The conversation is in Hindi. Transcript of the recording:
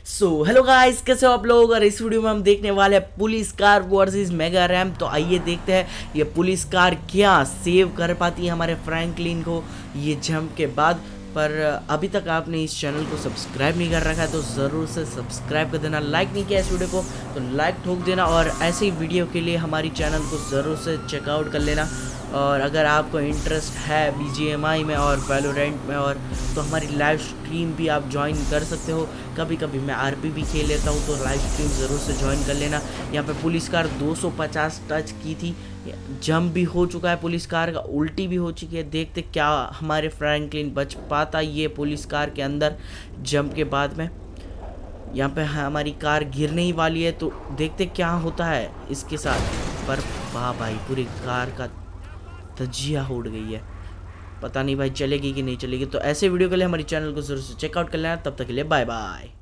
हेलो गाइस, कैसे हो आप लोग। और इस वीडियो में हम देखने वाले हैं police car versus mega ram. तो आइए देखते हैं ये पुलिस कार क्या सेव कर पाती है हमारे फ्रैंकलिन को ये जंप के बाद। पर अभी तक आपने इस चैनल को सब्सक्राइब नहीं कर रखा है तो ज़रूर से सब्सक्राइब कर देना। लाइक नहीं किया इस वीडियो को तो लाइक ठोक देना, और ऐसे ही वीडियो के लिए हमारी चैनल को ज़रूर से चेकआउट कर लेना। और अगर आपको इंटरेस्ट है BGMI में और वैलोरेंट में और तो हमारी लाइव स्ट्रीम भी आप ज्वाइन कर सकते हो। कभी कभी मैं RP भी खेल लेता हूँ तो लाइव स्ट्रीम ज़रूर से ज्वाइन कर लेना। यहाँ पे पुलिस कार 250 टच की थी, जंप भी हो चुका है पुलिस कार का, उल्टी भी हो चुकी है। देखते क्या हमारे फ्रैंकलिन बच पाता ये पुलिस कार के अंदर जंप के बाद में। यहाँ पे हमारी कार गिरने ही वाली है तो देखते क्या होता है इसके साथ। पर वाह भाई, पूरी कार का धज्जियाँ उड़ गई है। पता नहीं भाई चलेगी कि नहीं चलेगी। तो ऐसे वीडियो के लिए हमारी चैनल को जरूर से चेकआउट कर लेना। तब तक के लिए बाय बाय।